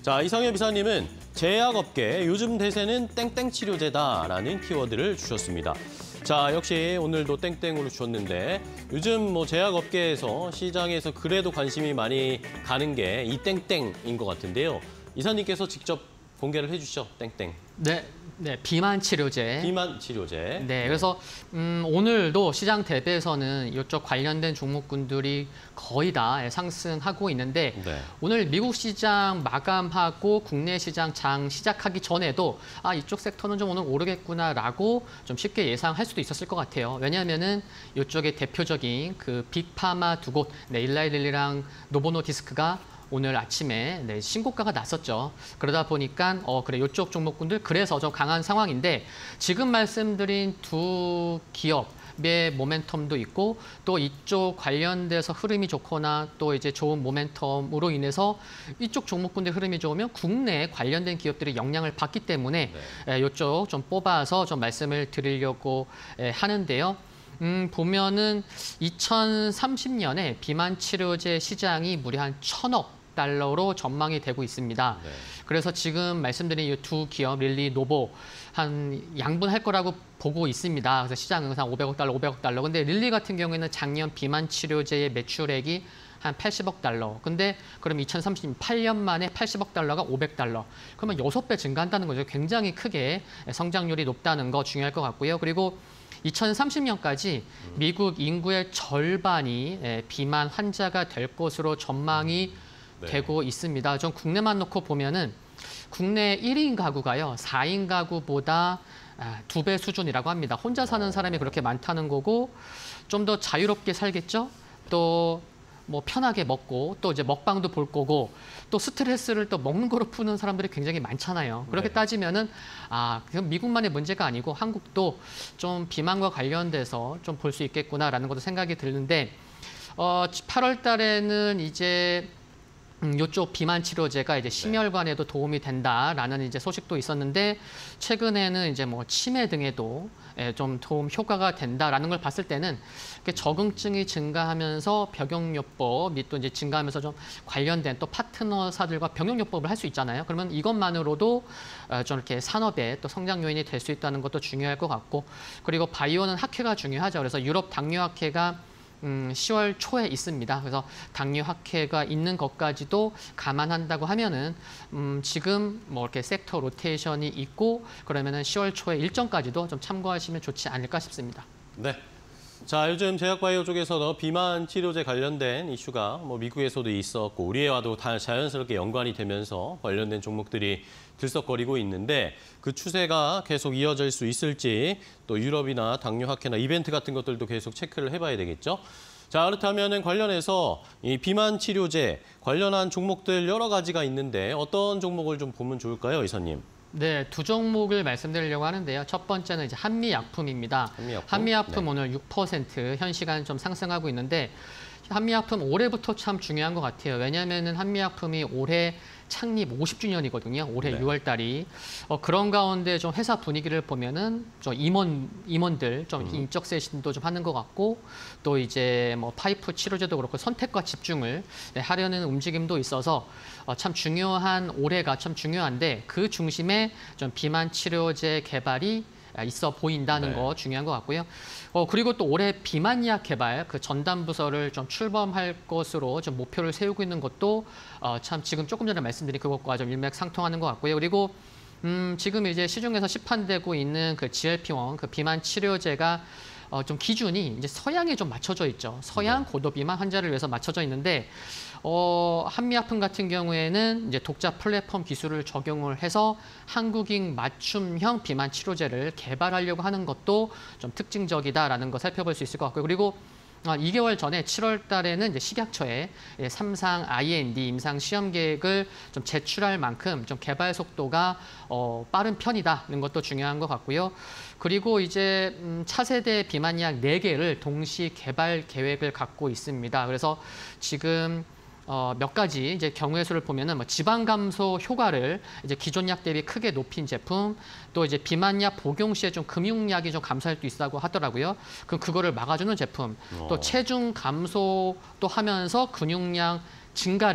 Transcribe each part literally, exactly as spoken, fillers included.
자, 이성엽 이사님은 제약업계 요즘 대세는 땡땡 치료제다라는 키워드를 주셨습니다. 자, 역시 오늘도 땡땡으로 주셨는데 요즘 뭐 제약업계에서 시장에서 그래도 관심이 많이 가는 게 이 땡땡인 것 같은데요. 이사님께서 직접 공개를 해주시죠, 땡땡. 네, 네, 비만 치료제. 비만 치료제. 네, 그래서 음, 오늘도 시장 대비해서는 이쪽 관련된 종목군들이 거의 다 상승하고 있는데 네. 오늘 미국 시장 마감하고 국내 시장 장 시작하기 전에도 아 이쪽 섹터는 좀 오늘 오르겠구나라고 좀 쉽게 예상할 수도 있었을 것 같아요. 왜냐하면은 이쪽에 대표적인 그 빅파마 두 곳, 네, 일라이릴리랑 노보노디스크가 오늘 아침에 네, 신고가가 났었죠. 그러다 보니까 어 그래 이쪽 종목군들 그래서 좀 강한 상황인데 지금 말씀드린 두 기업의 모멘텀도 있고 또 이쪽 관련돼서 흐름이 좋거나 또 이제 좋은 모멘텀으로 인해서 이쪽 종목군들 흐름이 좋으면 국내 관련된 기업들이 영향을 받기 때문에 네. 이쪽 좀 뽑아서 좀 말씀을 드리려고 하는데요. 음, 보면은 이천삼십 년에 비만 치료제 시장이 무려 한 천억 달러로 전망이 되고 있습니다. 네. 그래서 지금 말씀드린 이 두 기업, 릴리, 노보 한 양분할 거라고 보고 있습니다. 그래서 시장은 한 오백억 달러, 오백억 달러. 근데 릴리 같은 경우에는 작년 비만 치료제의 매출액이 한 팔십억 달러. 근데 그럼 이천삼십팔 년 만에 팔십억 달러가 오백 달러. 그러면 여섯 배 증가한다는 거죠. 굉장히 크게 성장률이 높다는 거 중요할 것 같고요. 그리고 이천삼십 년까지 미국 인구의 절반이 비만 환자가 될 것으로 전망이 네. 되고 있습니다. 좀 국내만 놓고 보면은 국내 일 인 가구가요, 사 인 가구보다 두 배 수준이라고 합니다. 혼자 사는 사람이 그렇게 많다는 거고 좀 더 자유롭게 살겠죠? 또 뭐 편하게 먹고 또 이제 먹방도 볼 거고 또 스트레스를 또 먹는 거로 푸는 사람들이 굉장히 많잖아요. 그렇게 네. 따지면은 아, 그건 미국만의 문제가 아니고 한국도 좀 비만과 관련돼서 좀 볼 수 있겠구나라는 것도 생각이 드는데 어, 팔월 달에는 이제 음, 이쪽 비만 치료제가 이제 심혈관에도 도움이 된다라는 이제 소식도 있었는데 최근에는 이제 뭐 치매 등에도 좀 도움 효과가 된다라는 걸 봤을 때는 적응증이 증가하면서 병용요법 및 또 이제 증가하면서 좀 관련된 또 파트너사들과 병용요법을 할 수 있잖아요. 그러면 이것만으로도 좀 이렇게 산업의 또 성장 요인이 될 수 있다는 것도 중요할 것 같고 그리고 바이오는 학회가 중요하죠. 그래서 유럽 당뇨학회가 음, 시월 초에 있습니다. 그래서 당뇨 학회가 있는 것까지도 감안한다고 하면은 음, 지금 뭐 이렇게 섹터 로테이션이 있고 그러면은 시월 초에 일정까지도 좀 참고하시면 좋지 않을까 싶습니다. 네. 자, 요즘 제약바이오 쪽에서도 비만 치료제 관련된 이슈가 뭐 미국에서도 있었고 우리와도 다 자연스럽게 연관이 되면서 관련된 종목들이 들썩거리고 있는데 그 추세가 계속 이어질 수 있을지 또 유럽이나 당뇨학회나 이벤트 같은 것들도 계속 체크를 해봐야 되겠죠. 자, 그렇다면 관련해서 이 비만 치료제 관련한 종목들 여러 가지가 있는데 어떤 종목을 좀 보면 좋을까요, 이사님? 네, 두 종목을 말씀드리려고 하는데요. 첫 번째는 이제 한미약품입니다. 한미약품, 한미약품 네. 오늘 육 퍼센트 현 시간 좀 상승하고 있는데 한미약품 올해부터 참 중요한 것 같아요. 왜냐하면 한미약품이 올해 창립 오십 주년이거든요. 올해 네. 유월 달이. 어, 그런 가운데 좀 회사 분위기를 보면은 좀 임원, 임원들 좀 음. 인적 쇄신도 좀 하는 것 같고 또 이제 뭐 파이프 치료제도 그렇고 선택과 집중을 네, 하려는 움직임도 있어서 어, 참 중요한 올해가 참 중요한데 그 중심에 좀 비만 치료제 개발이 있어 보인다는 네. 거 중요한 것 같고요. 어, 그리고 또 올해 비만약 개발 그 전담 부서를 좀 출범할 것으로 좀 목표를 세우고 있는 것도 어, 참 지금 조금 전에 말씀드린 그것과 좀 일맥상통하는 것 같고요. 그리고 음, 지금 이제 시중에서 시판되고 있는 그 지엘피 원 그 비만 치료제가 어, 좀 기준이 이제 서양에 좀 맞춰져 있죠. 서양 네. 고도비만 환자를 위해서 맞춰져 있는데 어, 한미약품 같은 경우에는 이제 독자 플랫폼 기술을 적용을 해서 한국인 맞춤형 비만 치료제를 개발하려고 하는 것도 좀 특징적이다라는 거 살펴볼 수 있을 것 같고요. 그리고 이 개월 전에 칠월 달에는 이제 식약처에 삼상 아이엔디 임상 시험 계획을 좀 제출할 만큼 좀 개발 속도가 어, 빠른 편이다는 것도 중요한 것 같고요. 그리고 이제 음, 차세대 비만약 네 개를 동시 개발 계획을 갖고 있습니다. 그래서 지금 어, 몇 가지 이제 경우의 수를 보면은 뭐 지방 감소 효과를 이제 기존 약 대비 크게 높인 제품, 또 이제 비만약 복용 시에 좀 금융약이 좀 감소할 수 있다고 하더라고요. 그럼 그거를 막아주는 제품, 또 체중 감소도 하면서 근육량 증가를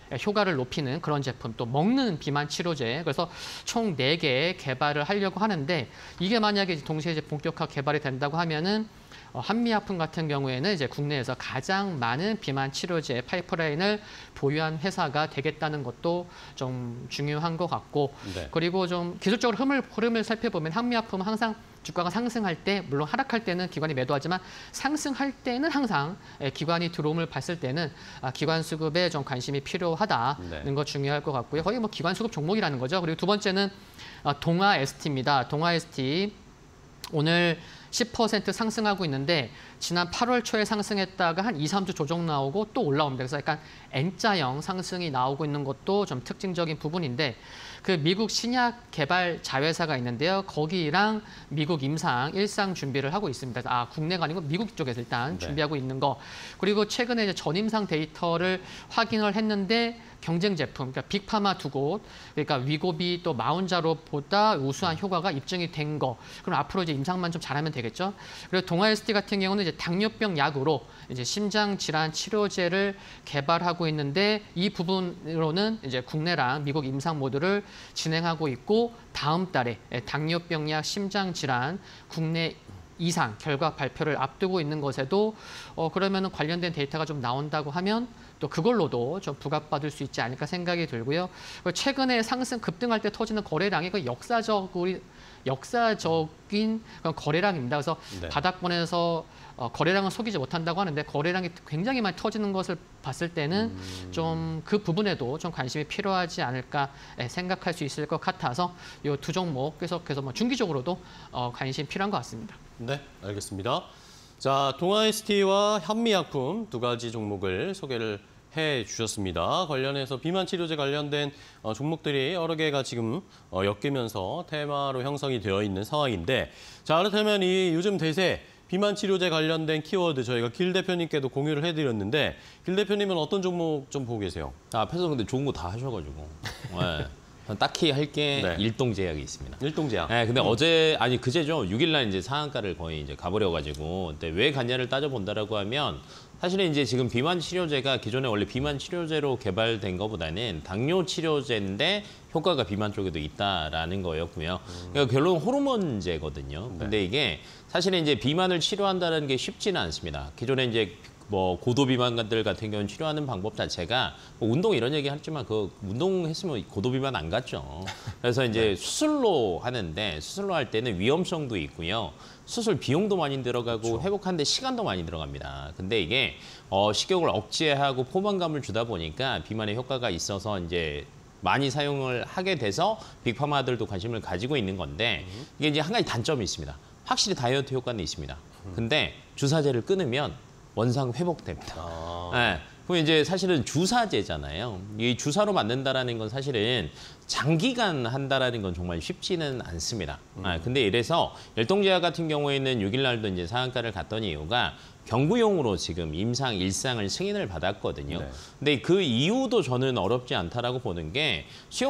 효과를 높이는 그런 제품, 또 먹는 비만 치료제, 그래서 총 네 개 개발을 하려고 하는데 이게 만약에 동시에 이제 본격화 개발이 된다고 하면은 어, 한미약품 같은 경우에는 이제 국내에서 가장 많은 비만 치료제 파이프라인을 보유한 회사가 되겠다는 것도 좀 중요한 것 같고, 네. 그리고 좀 기술적으로 흐름을, 흐름을 살펴보면 한미약품은 항상 주가가 상승할 때, 물론 하락할 때는 기관이 매도하지만 상승할 때는 항상 기관이 들어옴을 봤을 때는 기관 수급에 좀 관심이 필요하다는 네. 거 중요할 것 같고요. 거의 뭐 기관 수급 종목이라는 거죠. 그리고 두 번째는 동아 에스티입니다. 동아 에스티 오늘 십 퍼센트 상승하고 있는데 지난 팔월 초에 상승했다가 한 이, 삼 주 조정 나오고 또 올라옵니다. 그래서 약간 N자형 상승이 나오고 있는 것도 좀 특징적인 부분인데, 그 미국 신약 개발 자회사가 있는데요. 거기랑 미국 임상 일상 준비를 하고 있습니다. 아, 국내가 아니고 미국 쪽에서 일단 네. 준비하고 있는 거. 그리고 최근에 이제 전임상 데이터를 확인을 했는데 경쟁 제품, 그러니까 빅파마 두 곳, 그러니까 위고비 또 마운자로보다 우수한 효과가 입증이 된 거. 그럼 앞으로 이제 임상만 좀 잘하면 되겠죠. 그리고 동아에스티 같은 경우는 이제 당뇨병 약으로 이제 심장 질환 치료제를 개발하고 있는데 이 부분으로는 이제 국내랑 미국 임상 모두를 진행하고 있고, 다음 달에 당뇨병 약 심장 질환 국내 이상 결과 발표를 앞두고 있는 것에도 어 그러면은 관련된 데이터가 좀 나온다고 하면 또 그걸로도 좀 부각받을 수 있지 않을까 생각이 들고요. 최근에 상승 급등할 때 터지는 거래량이 그 역사적으로 역사적인 그런 거래량입니다. 그래서 네. 바닥권에서 어, 거래량은 속이지 못한다고 하는데 거래량이 굉장히 많이 터지는 것을 봤을 때는 음... 좀 그 부분에도 좀 관심이 필요하지 않을까 생각할 수 있을 것 같아서 이 두 종목 계속해서 뭐 중기적으로도 어, 관심 필요한 것 같습니다. 네, 알겠습니다. 자, 동아에스티와 현미약품 두 가지 종목을 소개를 해 주셨습니다. 관련해서 비만 치료제 관련된 어, 종목들이 여러 개가 지금 어, 엮이면서 테마로 형성이 되어 있는 상황인데, 자, 그렇다면 이 요즘 대세 비만 치료제 관련된 키워드 저희가 길 대표님께도 공유를 해드렸는데, 길 대표님은 어떤 종목 좀 보고 계세요? 아, 앞에서 근데 좋은 거 다 하셔가지고. 네. 전 딱히 할 게 네. 일동제약이 있습니다. 일동제약. 네, 근데 음. 어제 아니 그제죠. 육 일 날 이제 상한가를 거의 이제 가버려가지고, 근데 왜 갔냐를 따져본다라고 하면 사실은 이제 지금 비만 치료제가 기존에 원래 비만 치료제로 개발된 것보다는 당뇨 치료제인데 효과가 비만 쪽에도 있다라는 거였고요. 그러니까 결론 호르몬제거든요. 근데 이게 사실은 이제 비만을 치료한다는 게 쉽지는 않습니다. 기존에 이제 뭐 고도 비만들 같은 경우는 치료하는 방법 자체가 뭐 운동 이런 얘기 하지만 그 운동했으면 고도 비만 안 갔죠. 그래서 이제 수술로 하는데 수술로 할 때는 위험성도 있고요. 수술 비용도 많이 들어가고 그렇죠. 회복하는데 시간도 많이 들어갑니다. 근데 이게 어, 식욕을 억제하고 포만감을 주다 보니까 비만의 효과가 있어서 이제 많이 사용을 하게 돼서 빅파마들도 관심을 가지고 있는 건데, 이게 이제 한 가지 단점이 있습니다. 확실히 다이어트 효과는 있습니다. 근데 주사제를 끊으면 원상 회복됩니다. 아... 네. 그럼 이제 사실은 주사제잖아요. 이 주사로 만든다라는 건 사실은 장기간 한다라는 건 정말 쉽지는 않습니다. 음. 네. 근데 이래서 열동제약 같은 경우에는 육 일 날도 이제 상한가를 갔던 이유가 경구용으로 지금 임상 일상을 승인을 받았거든요. 네. 근데 그 이유도 저는 어렵지 않다라고 보는 게,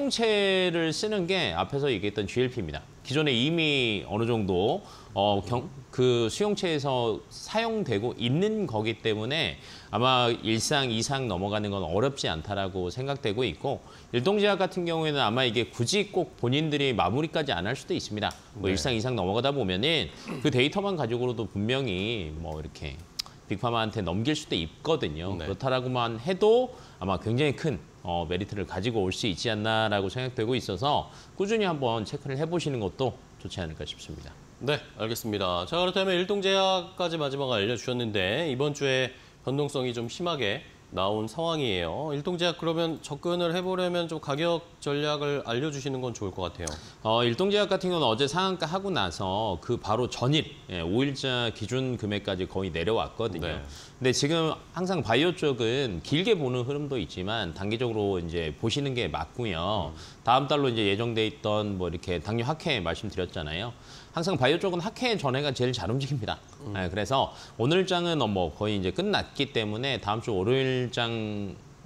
수용체를 쓰는 게 앞에서 얘기했던 지엘피입니다. 기존에 이미 어느 정도 어, 경, 그 수용체에서 사용되고 있는 거기 때문에 아마 일상 이상 넘어가는 건 어렵지 않다라고 생각되고 있고, 일동제약 같은 경우에는 아마 이게 굳이 꼭 본인들이 마무리까지 안 할 수도 있습니다. 뭐 네. 일상 이상 넘어가다 보면은 그 데이터만 가지고도 분명히 뭐 이렇게 빅파마한테 넘길 수도 있거든요. 네. 그렇다라고만 해도 아마 굉장히 큰 어, 메리트를 가지고 올 수 있지 않나라고 생각되고 있어서 꾸준히 한번 체크를 해보시는 것도 좋지 않을까 싶습니다. 네, 알겠습니다. 자, 그렇다면 일동제약까지 마지막 알려주셨는데 이번 주에 변동성이 좀 심하게 나온 상황이에요. 일동제약 그러면 접근을 해보려면 좀 가격 전략을 알려주시는 건 좋을 것 같아요. 어, 일동제약 같은 경우는 어제 상한가 하고 나서 그 바로 전일, 예, 오 일자 기준 금액까지 거의 내려왔거든요. 네. 근데 지금 항상 바이오 쪽은 길게 보는 흐름도 있지만 단기적으로 이제 보시는 게 맞고요. 음. 다음 달로 이제 예정돼 있던 뭐 이렇게 당뇨 학회 말씀드렸잖아요. 항상 바이오 쪽은 학회 전회가 제일 잘 움직입니다. 음. 네, 그래서 오늘 장은 뭐 거의 이제 끝났기 때문에 다음 주 월요일 장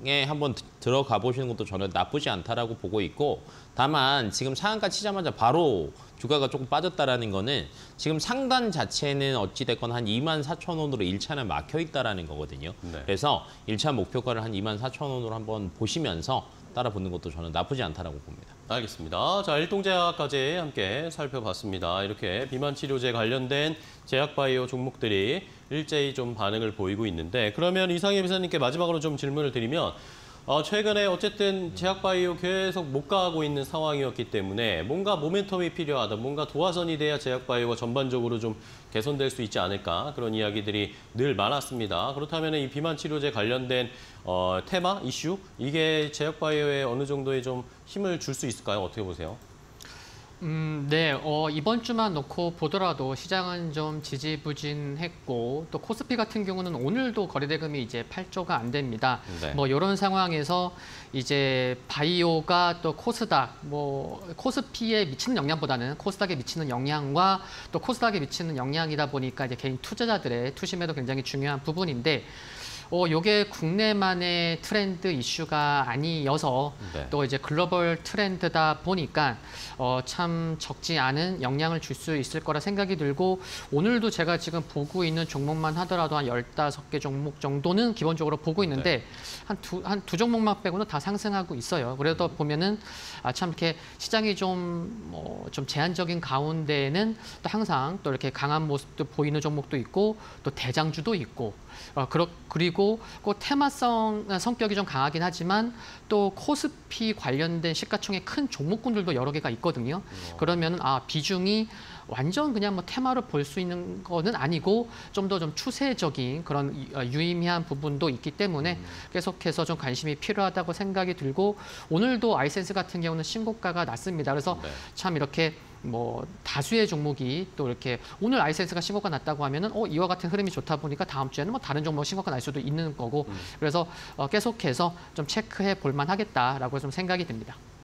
시장에 한번 드- 들어가 보시는 것도 저는 나쁘지 않다라고 보고 있고, 다만 지금 상한가 치자마자 바로 주가가 조금 빠졌다라는 거는 지금 상단 자체는 어찌됐건 한 이만 사천 원으로 일 차는 막혀 있다라는 거거든요. 네. 그래서 일 차 목표가를 한 이만 사천 원으로 한번 보시면서 따라붙는 것도 저는 나쁘지 않다라고 봅니다. 알겠습니다. 자, 일동제약까지 함께 살펴봤습니다. 이렇게 비만 치료제 관련된 제약바이오 종목들이 일제히 좀 반응을 보이고 있는데, 그러면 이상희 비서님께 마지막으로 좀 질문을 드리면, 어, 최근에 어쨌든 제약바이오 계속 못 가고 있는 상황이었기 때문에 뭔가 모멘텀이 필요하다, 뭔가 도화선이 돼야 제약바이오가 전반적으로 좀 개선될 수 있지 않을까, 그런 이야기들이 늘 많았습니다. 그렇다면 이 비만 치료제 관련된 어, 테마, 이슈, 이게 제약바이오에 어느 정도의 좀 힘을 줄 수 있을까요? 어떻게 보세요? 음, 네, 어, 이번 주만 놓고 보더라도 시장은 좀 지지부진했고, 또 코스피 같은 경우는 오늘도 거래대금이 이제 팔 조가 안 됩니다. 네. 뭐 이런 상황에서 이제 바이오가 또 코스닥, 뭐 코스피에 미치는 영향보다는 코스닥에 미치는 영향과 또 코스닥에 미치는 영향이다 보니까 이제 개인 투자자들의 투심에도 굉장히 중요한 부분인데, 어, 요게 국내만의 트렌드 이슈가 아니어서 네. 또 이제 글로벌 트렌드다 보니까 어, 참 적지 않은 영향을 줄 수 있을 거라 생각이 들고, 오늘도 제가 지금 보고 있는 종목만 하더라도 한 열다섯 개 종목 정도는 기본적으로 보고 있는데 한 두, 한 두 종목만 빼고는 다 상승하고 있어요. 그래도 보면은 아, 참 이렇게 시장이 좀, 뭐, 좀 제한적인 가운데에는 또 항상 또 이렇게 강한 모습도 보이는 종목도 있고 또 대장주도 있고, 어, 그러, 그리고 그 테마성 성격이 좀 강하긴 하지만 또 코스피 관련된 시가총액 큰 종목군들도 여러 개가 있거든요. 그러면 아 비중이 완전 그냥 뭐 테마로 볼 수 있는 거는 아니고 좀 더 좀 추세적인 그런 유- 어, 유의미한 부분도 있기 때문에 계속해서 좀 관심이 필요하다고 생각이 들고, 오늘도 아이센스 같은 경우는 신고가가 났습니다. 그래서 네. 참 이렇게 뭐 다수의 종목이 또 이렇게 오늘 아이센스가 신고가 났다고 하면은 어 이와 같은 흐름이 좋다 보니까 다음 주에는 뭐 다른 종목 신고가 날 수도 있는 거고, 그래서 어, 계속해서 좀 체크해 볼 만하겠다라고 좀 생각이 듭니다.